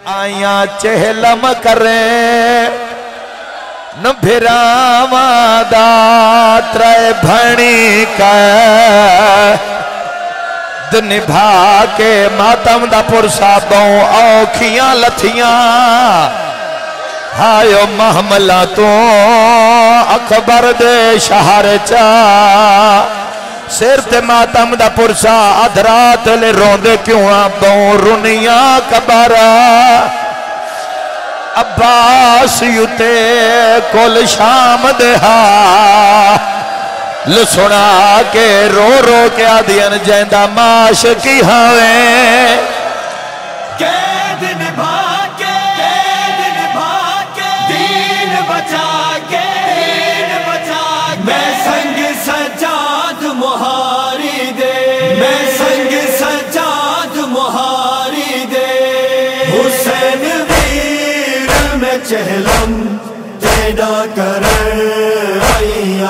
आया चहलम करे न भिरावा दा त्रै भणी का निभा के मातम दा पुरसा दो औखियां लथियां हायो महमला तो अकबर दे शहर चा सिर ते मातम दा पुरसा अधरात ले रोंदे क्यों दो रुनिया कबरा अब्बास युते कुल शाम देहा लुसुना के रो रो के आदियन जैंदा माश की हवे कैद निभा के दीन बचा के मैं संग सजाद मुहारी दे मैं संग सजाद मुहारी दे हुसैन वीर में चहलम तेरा कर आइया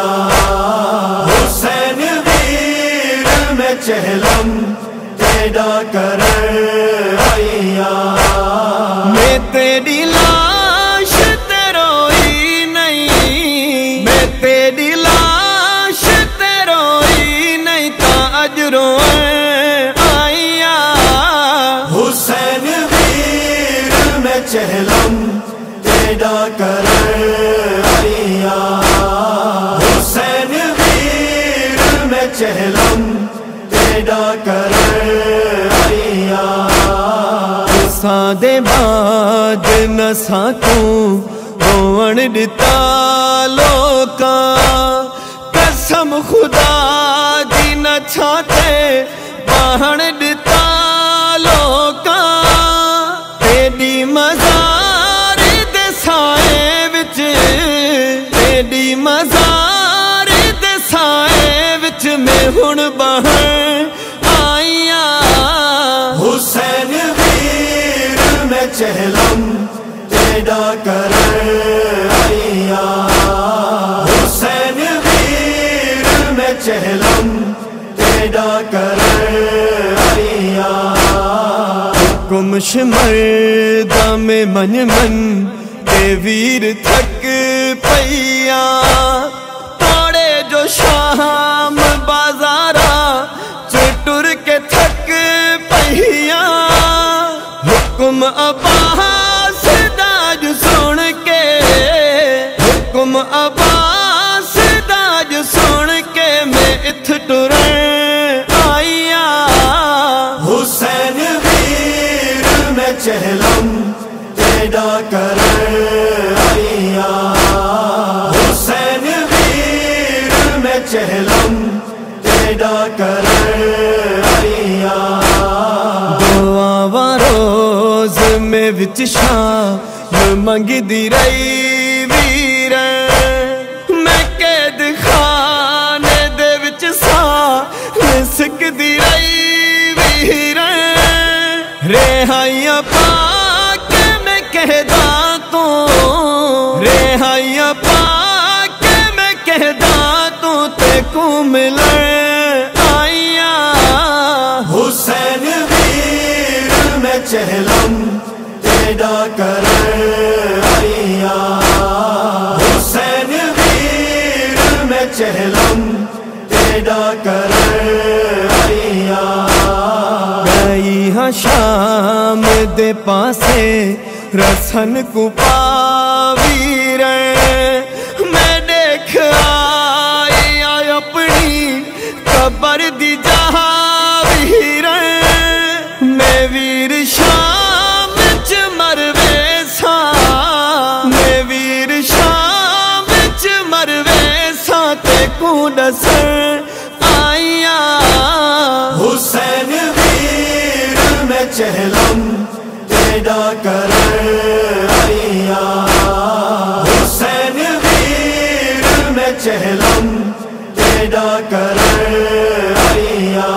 चहलम तेरा कर आइया मैं तेरी लाश ते रोई नहीं मैं तेरी लाश ते रोई नहीं ताज रोए आइया हुसैन वीर में चहलम तेरा कर आइया हुसैन वीर में चहलम कर आइया सादे बाद न सातू होवण दिता लोका कसम खुदा दी न छाते बाहण दिता लोका तेरी मज़ार दे साए विच तेरी मज़ार दे साए विच मैं हुण बहण हुसैन वीर में चहलम तेरा कर आइया हुसैन वीर में चहलम तेरा कर आइया गुमश मर्दा में मन मन ते वीर थक पैया तोड़े जो शाम बाजारा चुटुर के थक पहिया हुक्म अब्बास दाज सुन के हुक्म अब्बास दाज सुन के मैं इथ टुरन आइया हुसैन वीर में चहलम तेरा कर आइया हुसैन वीर में चहलम तेरा कर आइया रोज में विच शाम मंगदी रही वीर मैं कैद खाने दे विच सा सिकदी रही वीर रेहाइया पाक मैं कहदा तू रेहाइया पाक मैं कहदा तू ते को मिलन आइया हुसैन चहलम तेरा कर आइया हुसैन वीर में चहलम तेरा कर आइया गई हाँ शाम दे पासे रसन को पावीर मैं देख आया अपनी कबर दी जहा वीर मैं वीर शाम च मरवे सा मैं वीर शाम च मरवे सा ते को दस आइया हुसैन वीर में चहलम तेरा कर आइया हुसैन वीर में चहलम तेरा कर आइया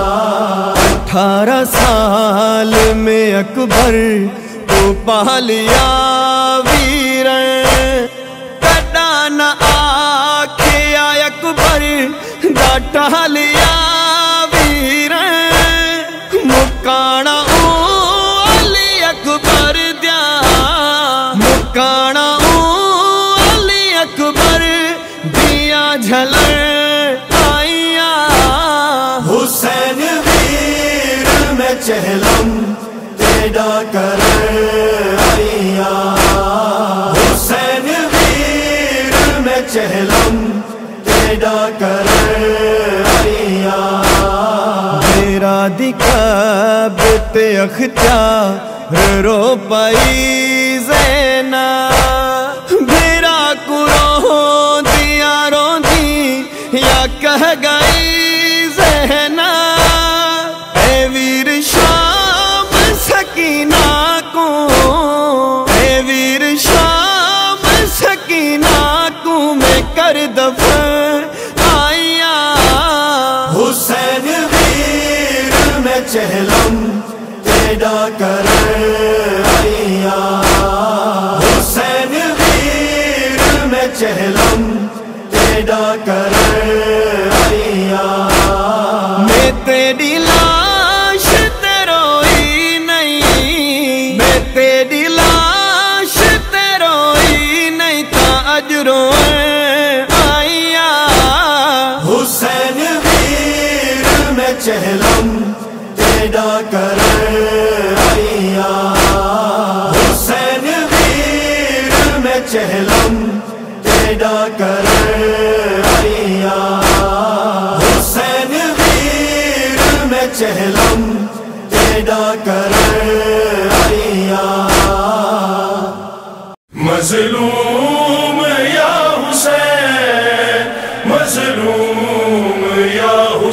18 साल में अकबर को पा लिया वीर कदा न आखिया अकबर डाटा लिया वीर मुकाना अली अकबर چہلم تیڑا کر آئیا حسین ویر میں چہلم تیڑا کر آئیا میرا دکھاب تے اختیار رو پائی زینا میرا کرو دیا رو دی یا کہہ گئی زینا اے ویر شام سکینہ کو اے ویر شام سکینہ کو میں کر دفن آئیا حسین ویر میں چہلم تیڑا کر آئیا حسین ویر میں چہلم تیڑا کر آئیا میں تیری لاش تے روئی نہیں میں تیری لاش تے روئی نہیں تا اج روئے آئیا حسین ویر میں چہلم تیڑا کر آئیا حسین ویر میں چہلم تیڑا کر آئیا حسین ویر میں چہلم تیڑا کر آئیا مظلوم یا حسین مظلوم یا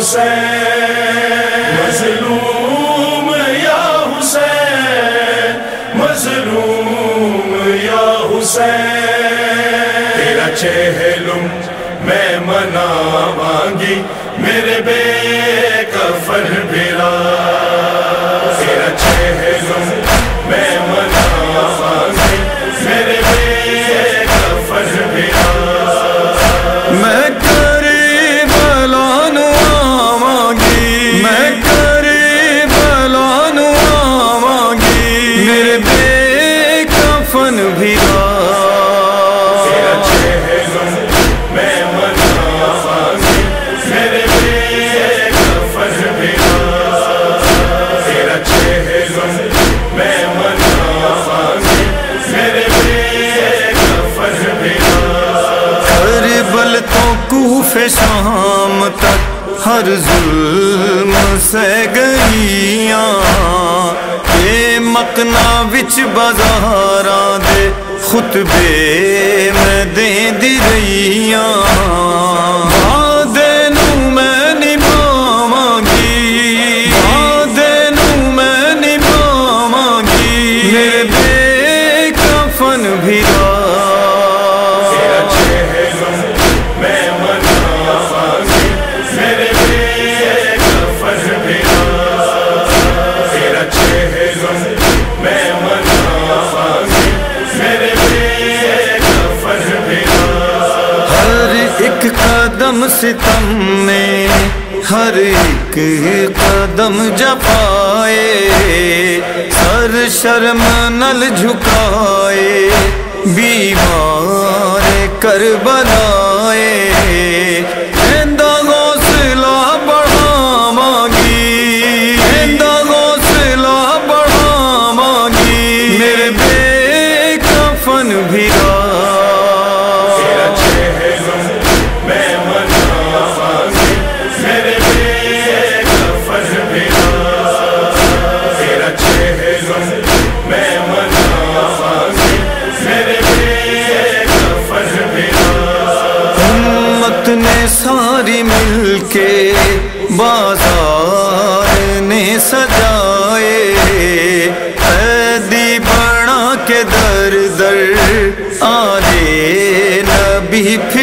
حسین مظلوم یا حسین مظلوم یا حسین تیرا چہلم میں مناواں گی میرے بے کفن بھرا تیرا چہلم میں مناواں گی میرے بے کفن بھرا میں کربلا نو آواں گی میں کربلا نو آواں گی میرے بے کفن بھرا تیرا چہلم میں مناواں گی میرے بے کفن بھرا تیرا چہلم میں مناواں گی میرے بے کفن بھرا کربل تو کوفہ شام تک ہر ظلم سے گئیاں یہ مکنا وچ بازاراں دے خطبے میں دین دی رہیاں وعدے نوں میں نبھاواں گی وعدے نوں میں نبھاواں گی میرے بے کفن بھرا تیرا چہلم میں مناواں گی میرے بے کفن بھرا تیرا چہلم میں مناواں گی میرے بے کفن بھرا ہر ایک قدم ستم میں ہر ایک قدم جفائے سر شرم نل جھکائے بیمار کربلائے ایندہ حوصلہ بڑھاواں گی ایندہ حوصلہ بڑھاواں گی میرے بے کفن بھرا تیرا چہلم میں مناواں گی میرے بے کفن بھرا تیرا چہلم میں مناواں گی میرے بے کفن بھرا امت نے ساری مل کے بازار نے سجائے قیدی بنا کے در در آلے نبی